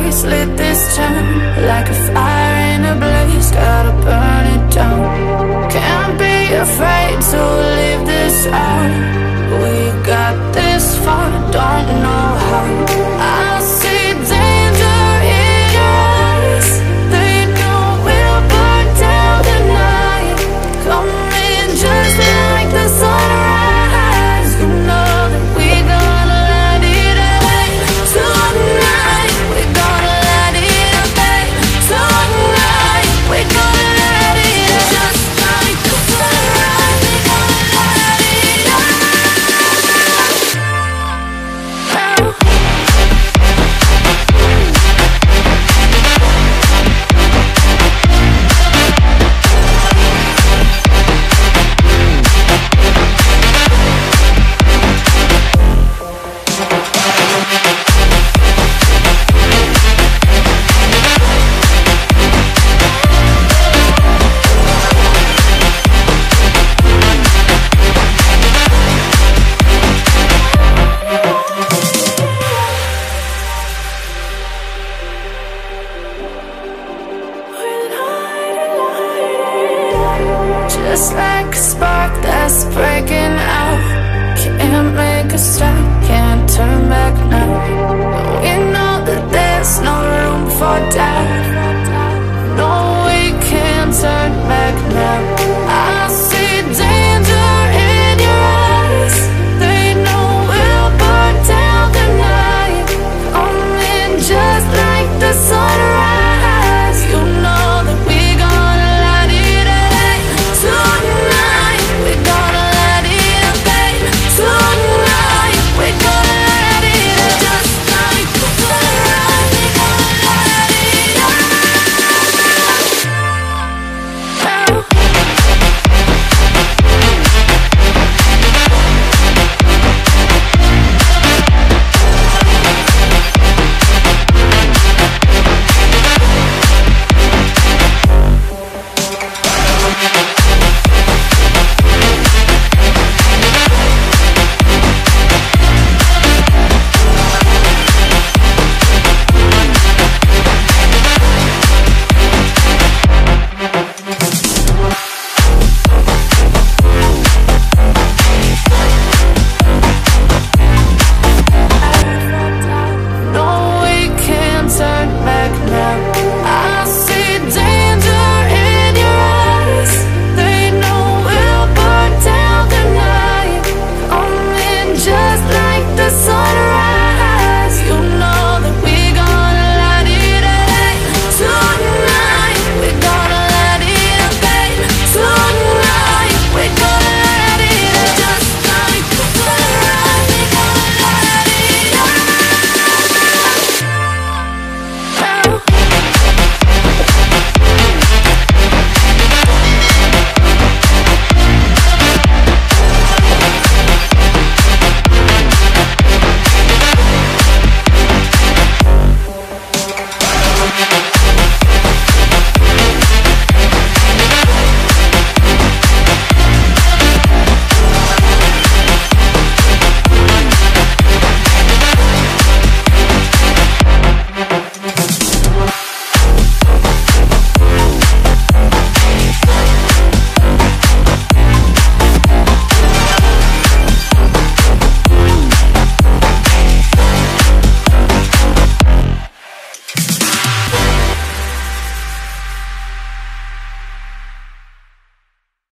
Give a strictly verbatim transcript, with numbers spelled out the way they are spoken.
face, lit this town like a fire in a blaze, gotta burn it down. Can't be afraid to leave this out. We got this far, don't know how. I see danger in your eyes. They know we'll burn down the night. Coming just like the sunrise. You know that we gonna light it up tonight. We gonna light it up tonight. We gonna light it up just like the sunrise. We gonna light it up now. Just like a spark that's breaking out. Can't make a stop, can't turn back now. We know that there's no room for doubt.